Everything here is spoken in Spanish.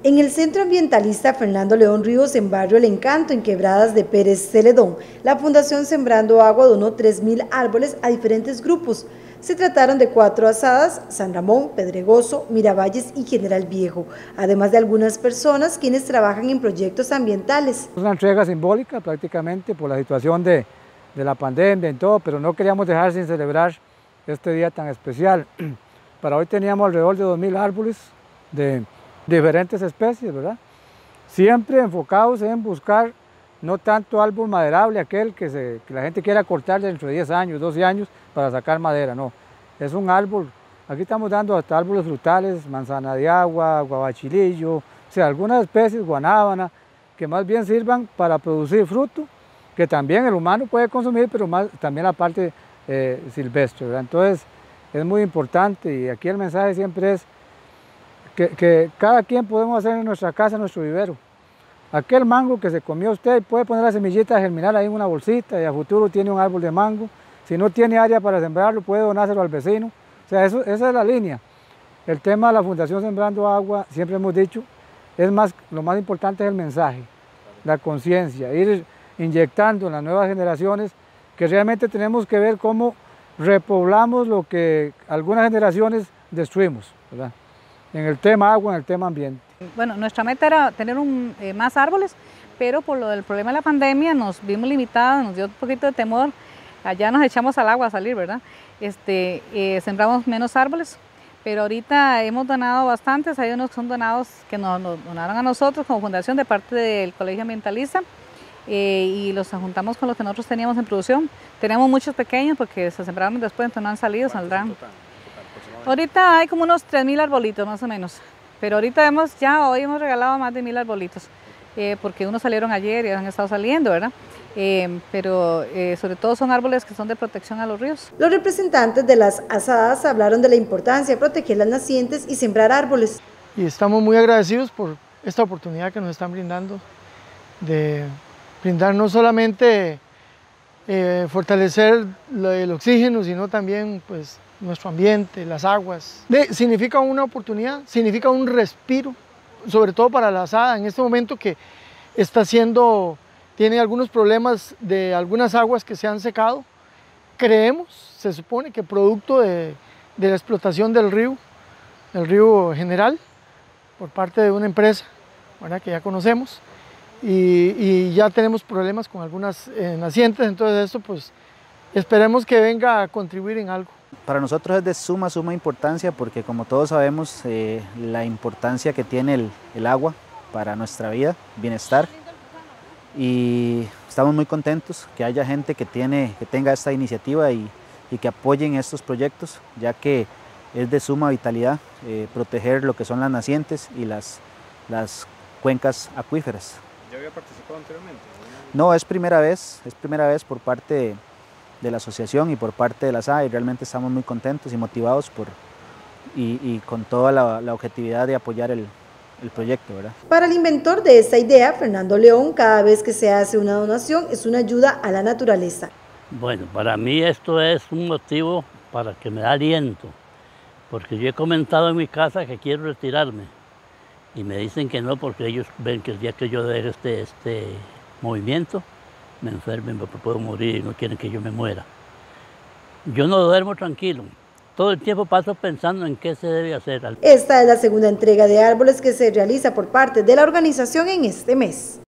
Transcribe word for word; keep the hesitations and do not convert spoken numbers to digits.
En el Centro Ambientalista Fernando León Ríos, en Barrio El Encanto, en Quebradas de Pérez Celedón, la Fundación Sembrando Agua donó tres mil árboles a diferentes grupos. Se trataron de cuatro asadas: San Ramón, Pedregoso, Miravalles y General Viejo, además de algunas personas quienes trabajan en proyectos ambientales. Es una entrega simbólica prácticamente por la situación de, de la pandemia y todo, pero no queríamos dejar sin celebrar este día tan especial. Para hoy teníamos alrededor de dos mil árboles de diferentes especies, ¿verdad? Siempre enfocados en buscar no tanto árbol maderable, aquel que, se, que la gente quiera cortar dentro de diez años, doce años para sacar madera, no. Es un árbol, aquí estamos dando hasta árboles frutales, manzana de agua, guavachilillo, o sea, algunas especies, guanábana, que más bien sirvan para producir fruto, que también el humano puede consumir, pero más, también la parte eh, silvestre, ¿verdad? Entonces, es muy importante y aquí el mensaje siempre es Que, que cada quien podemos hacer en nuestra casa nuestro vivero. Aquel mango que se comió usted puede poner la semillita a germinar ahí en una bolsita y a futuro tiene un árbol de mango. Si no tiene área para sembrarlo, puede donárselo al vecino. O sea, eso, esa es la línea. El tema de la Fundación Sembrando Agua, siempre hemos dicho, es más, lo más importante es el mensaje, la conciencia, ir inyectando en las nuevas generaciones que realmente tenemos que ver cómo repoblamos lo que algunas generaciones destruimos, ¿verdad? En el tema agua, en el tema ambiente. Bueno, nuestra meta era tener un, eh, más árboles, pero por lo del problema de la pandemia nos vimos limitados, nos dio un poquito de temor, allá nos echamos al agua a salir, ¿verdad? Este, eh, sembramos menos árboles, pero ahorita hemos donado bastantes, hay unos que son donados que nos, nos donaron a nosotros como fundación de parte del Colegio Ambientalista, eh, y los juntamos con los que nosotros teníamos en producción. Tenemos muchos pequeños porque se sembraron después, entonces no han salido, saldrán. Ahorita hay como unos tres mil arbolitos más o menos, pero ahorita hemos ya hoy hemos regalado más de mil arbolitos, eh, porque unos salieron ayer y han estado saliendo, ¿verdad? Eh, pero eh, sobre todo son árboles que son de protección a los ríos. Los representantes de las asadas hablaron de la importancia de proteger las nacientes y sembrar árboles. Y estamos muy agradecidos por esta oportunidad que nos están brindando, de brindar no solamente eh, fortalecer el oxígeno, sino también pues nuestro ambiente, las aguas. De, significa una oportunidad, significa un respiro, sobre todo para la asada en este momento que está siendo, tiene algunos problemas de algunas aguas que se han secado. Creemos, se supone que producto de, de la explotación del río, el río General, por parte de una empresa, ¿verdad?, que ya conocemos, y, y ya tenemos problemas con algunas eh, nacientes, entonces esto pues esperemos que venga a contribuir en algo. Para nosotros es de suma, suma importancia porque como todos sabemos eh, la importancia que tiene el, el agua para nuestra vida, bienestar, y estamos muy contentos que haya gente que, tiene, que tenga esta iniciativa y, y que apoyen estos proyectos, ya que es de suma vitalidad eh, proteger lo que son las nacientes y las, las cuencas acuíferas. ¿Ya había participado anteriormente? No, es primera vez, es primera vez por parte de, de la asociación y por parte de la asada, y realmente estamos muy contentos y motivados por, y, y con toda la, la objetividad de apoyar el, el proyecto, ¿verdad? Para el inventor de esta idea, Fernando León, cada vez que se hace una donación es una ayuda a la naturaleza. Bueno, para mí esto es un motivo para que me da aliento, porque yo he comentado en mi casa que quiero retirarme y me dicen que no, porque ellos ven que el día que yo deje este, este movimiento me enfermen, me puedo morir y no quieren que yo me muera. Yo no duermo tranquilo, todo el tiempo paso pensando en qué se debe hacer. Esta es la segunda entrega de árboles que se realiza por parte de la organización en este mes.